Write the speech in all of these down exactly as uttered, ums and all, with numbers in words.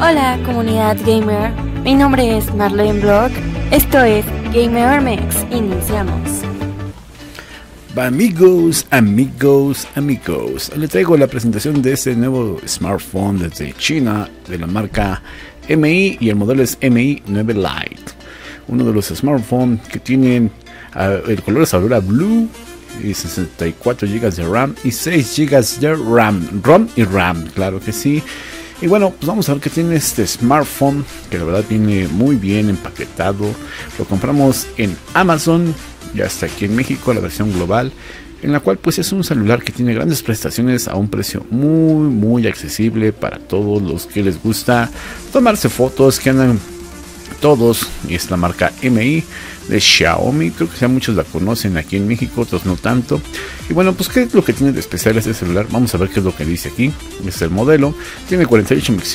Hola comunidad gamer, mi nombre es Marlene Block, esto es Gamermex, iniciamos. Amigos, amigos, amigos, les traigo la presentación de este nuevo smartphone desde China de la marca M I y el modelo es M I nueve Lite. Uno de los smartphones que tienen uh, el color es Aurora Blue y sesenta y cuatro gigas de RAM y seis gigas de RAM, ROM y RAM, claro que sí. Y bueno, pues vamos a ver qué tiene este smartphone, que la verdad viene muy bien empaquetado. Lo compramos en Amazon, ya está aquí en México, la versión global, en la cual pues es un celular que tiene grandes prestaciones a un precio muy muy accesible para todos los que les gusta tomarse fotos, que andan todos, y es la marca M I de Xiaomi. Creo que ya muchos la conocen aquí en México, otros no tanto. Y bueno, pues qué es lo que tiene de especial este celular. Vamos a ver qué es lo que dice aquí. Este es el modelo, tiene cuarenta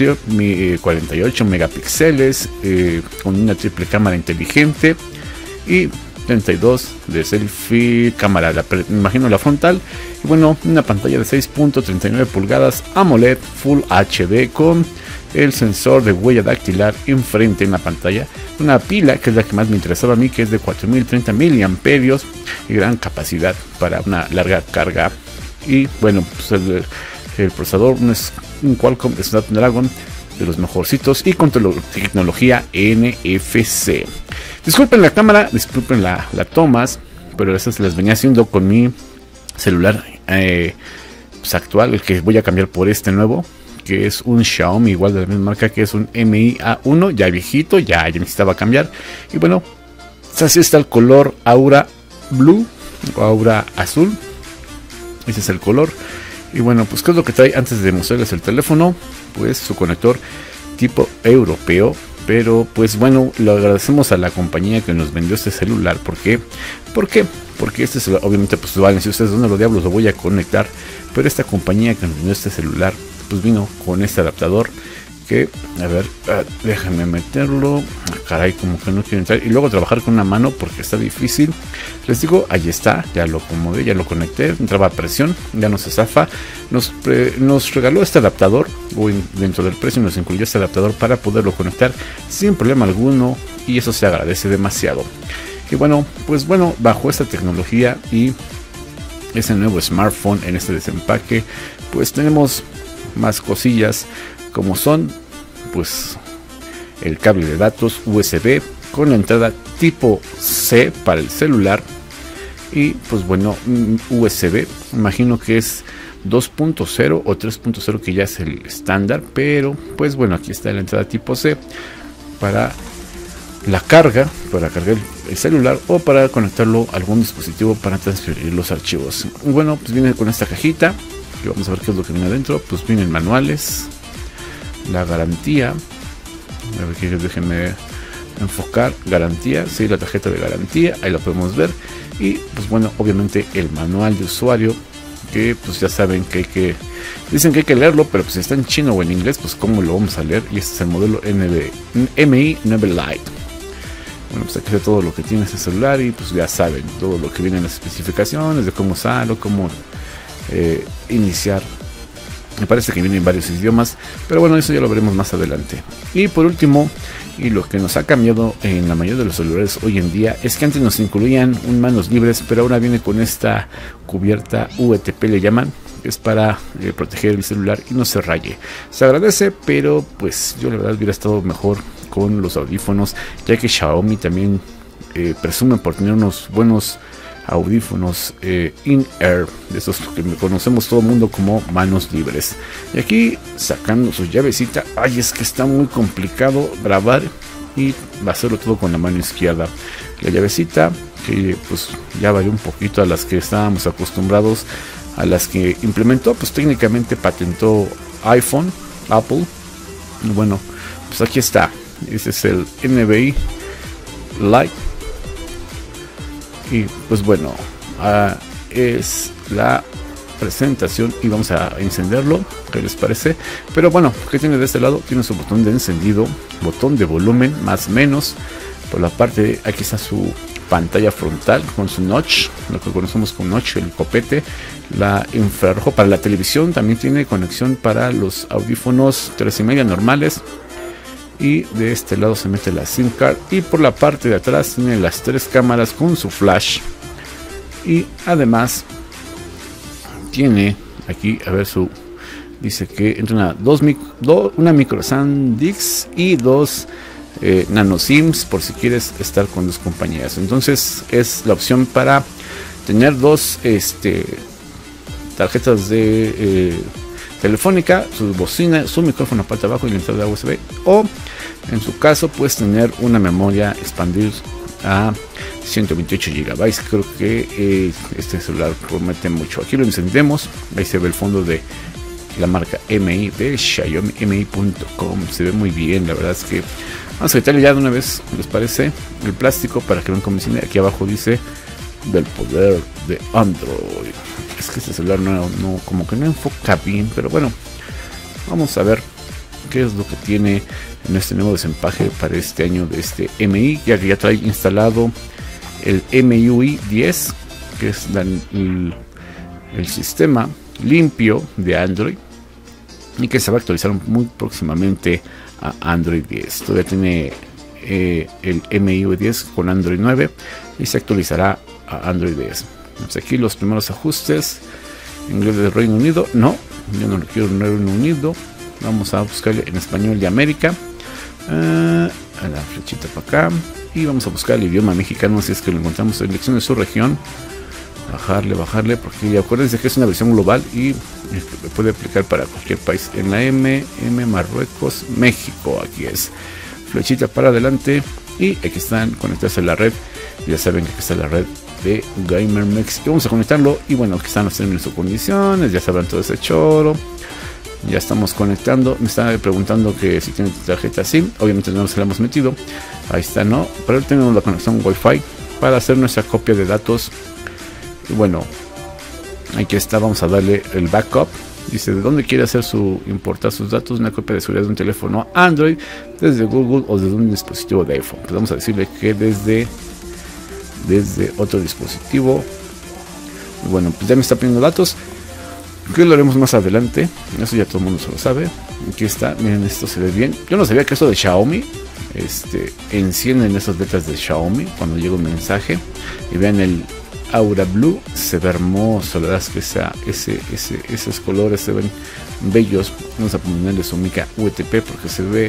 y ocho megapíxeles, eh, con una triple cámara inteligente y treinta y dos de selfie, cámara, la, me imagino la frontal. Y bueno, una pantalla de seis punto treinta y nueve pulgadas AMOLED Full H D con el sensor de huella dactilar enfrente en la pantalla, una pila que es la que más me interesaba a mí, que es de cuatro mil treinta miliamperios y gran capacidad para una larga carga. Y bueno, pues el, el procesador es un Qualcomm Snapdragon de los mejorcitos y con tecnología N F C. Disculpen la cámara, disculpen la, la tomas, pero esas las venía haciendo con mi celular eh, pues actual, el que voy a cambiar por este nuevo, que es un Xiaomi igual de la misma marca, que es un M I A uno, ya viejito, ya, ya necesitaba cambiar. Y bueno, así está el color Aura Blue o Aura Azul, ese es el color. Y bueno, pues qué es lo que trae antes de mostrarles el teléfono, pues su conector tipo europeo. Pero pues bueno, le agradecemos a la compañía que nos vendió este celular. ¿Por qué? ¿Por qué? Porque este celular, obviamente pues valen, si ustedes dónde los diablos lo voy a conectar, pero esta compañía que nos vendió este celular pues vino con este adaptador que, a ver, uh, déjenme meterlo, ah, caray, como que no quiero entrar, y luego trabajar con una mano porque está difícil. Les digo, ahí está, ya lo acomodé, ya lo conecté, entraba a presión, ya no se zafa. Nos, pre, nos regaló este adaptador, o in, dentro del precio nos incluyó este adaptador para poderlo conectar sin problema alguno, y eso se agradece demasiado. Y bueno, pues bueno, bajo esta tecnología y ese nuevo smartphone en este desempaque, pues tenemos más cosillas, como son pues el cable de datos U S B con la entrada tipo C para el celular, y pues bueno, U S B, imagino que es dos punto cero o tres punto cero, que ya es el estándar, pero pues bueno, aquí está la entrada tipo C para la carga, para cargar el celular o para conectarlo a algún dispositivo para transferir los archivos. Bueno, pues viene con esta cajita y vamos a ver qué es lo que viene adentro. Pues vienen manuales, la garantía, a ver que déjenme enfocar, garantía, sí, la tarjeta de garantía, ahí la podemos ver. Y pues bueno, obviamente el manual de usuario, que pues ya saben que hay que, dicen que hay que leerlo, pero pues si está en chino o en inglés, pues cómo lo vamos a leer. Y este es el modelo M I nueve Lite. Bueno, pues aquí está todo lo que tiene este celular, y pues ya saben todo lo que viene en las especificaciones de cómo usarlo, cómo eh, iniciar. Me parece que viene en varios idiomas, pero bueno, eso ya lo veremos más adelante. Y por último, y lo que nos ha cambiado en la mayoría de los celulares hoy en día, es que antes nos incluían un manos libres, pero ahora viene con esta cubierta U T P, le llaman, que es para eh, proteger el celular y no se raye. Se agradece, pero pues yo la verdad hubiera estado mejor con los audífonos, ya que Xiaomi también eh, presume por tener unos buenos audífonos eh, in-ear, de esos que conocemos todo el mundo como manos libres. Y aquí sacando su llavecita, ay, es que está muy complicado grabar y va a hacerlo todo con la mano izquierda. La llavecita, que pues ya varió un poquito a las que estábamos acostumbrados, a las que implementó, pues técnicamente patentó iPhone, Apple. Y bueno, pues aquí está, ese es el N V I Lite. Y pues bueno, uh, es la presentación y vamos a encenderlo, ¿qué les parece? Pero bueno, ¿qué tiene de este lado? Tiene su botón de encendido, botón de volumen, más menos. Por la parte, aquí está su pantalla frontal con su notch, lo que conocemos como notch, el copete, la infrarrojo para la televisión. También tiene conexión para los audífonos tres y media normales, y de este lado se mete la SIM card, y por la parte de atrás tiene las tres cámaras con su flash, y además tiene aquí, a ver, su dice que entra una, dos, do, una micro SanDisk y dos eh, nano SIMs por si quieres estar con dos compañías. Entonces es la opción para tener dos este, tarjetas de eh, telefónica, su bocina, su micrófono parte abajo y la entrada de U S B, o en su caso puedes tener una memoria expandir a ciento veintiocho gigabytes. Creo que eh, este celular promete mucho. Aquí lo encendemos, ahí se ve el fondo de la marca M I de Xiaomi, M I punto com. Se ve muy bien, la verdad es que vamos a quitarle ya de una vez, ¿les parece? El plástico para que vean cómo dice. Aquí abajo dice del poder de Android. Es que este celular no, no, como que no enfoca bien, pero bueno, vamos a ver qué es lo que tiene en este nuevo desempaque para este año de este M I, ya que ya trae instalado el M I U I diez, que es la, el, el sistema limpio de Android, y que se va a actualizar muy próximamente a Android diez. Todavía tiene eh, el M I U I diez con Android nueve y se actualizará a Android diez. Pues aquí los primeros ajustes. Inglés del Reino Unido, no, yo no lo quiero en Reino Unido. Vamos a buscarle en español de América, uh, a la flechita para acá, y vamos a buscar el idioma mexicano si es que lo encontramos. Selección de su región, bajarle, bajarle, porque acuérdense que es una versión global y este, puede aplicar para cualquier país. En la M, M Marruecos, México, aquí es flechita para adelante, y aquí están conectados a la red. Ya saben que aquí está la red de GamerMex, y vamos a conectarlo. Y bueno, aquí están los términos y condiciones, ya sabrán todo ese choro. Ya estamos conectando. Me estaba preguntando que si tiene tarjeta SIM. Obviamente no se la hemos metido. Ahí está, no. Pero tenemos la conexión Wi-Fi para hacer nuestra copia de datos. Y bueno, aquí está. Vamos a darle el backup. Dice de dónde quiere hacer su importar sus datos. Una copia de seguridad de un teléfono Android, desde Google o desde un dispositivo de iPhone. Pues vamos a decirle que desde desde otro dispositivo. Y bueno, pues ya me está pidiendo datos, que lo haremos más adelante. Eso ya todo el mundo se lo sabe. Aquí está, miren, esto se ve bien. Yo no sabía que esto de Xiaomi este, encienden esas letras de Xiaomi cuando llega un mensaje. Y vean el Aura Blue, se ve hermoso. La verdad es que esa, ese, ese, esos colores se ven bellos. Vamos a ponerle su mica U T P porque se ve,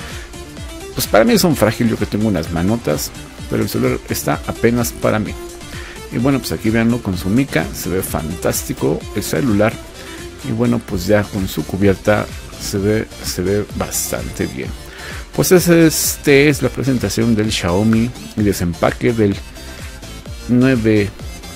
pues para mí son frágiles. Yo que tengo unas manotas, pero el celular está apenas para mí. Y bueno, pues aquí veanlo con su mica, se ve fantástico el celular. Y bueno, pues ya con su cubierta se ve, se ve bastante bien. Pues este es la presentación del Xiaomi y desempaque del nueve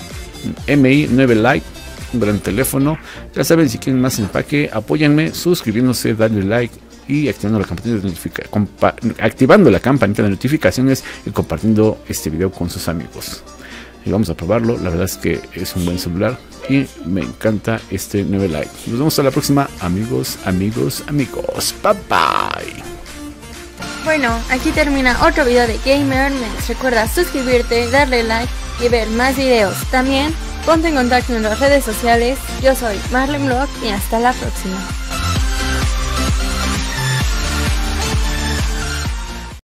M I nueve Lite, un gran teléfono. Ya saben, si quieren más empaque, apóyenme suscribiéndose, darle like y activando la campanita de notificaciones, activando la campanita de notificaciones y compartiendo este video con sus amigos. Y vamos a probarlo. La verdad es que es un buen celular y me encanta este nueve Lite. Nos vemos a la próxima, amigos, amigos, amigos. Bye bye. Bueno, aquí termina otro video de GamerMex. Recuerda suscribirte, darle like y ver más videos. También ponte en contacto en las redes sociales. Yo soy Marlene Blog y hasta la próxima.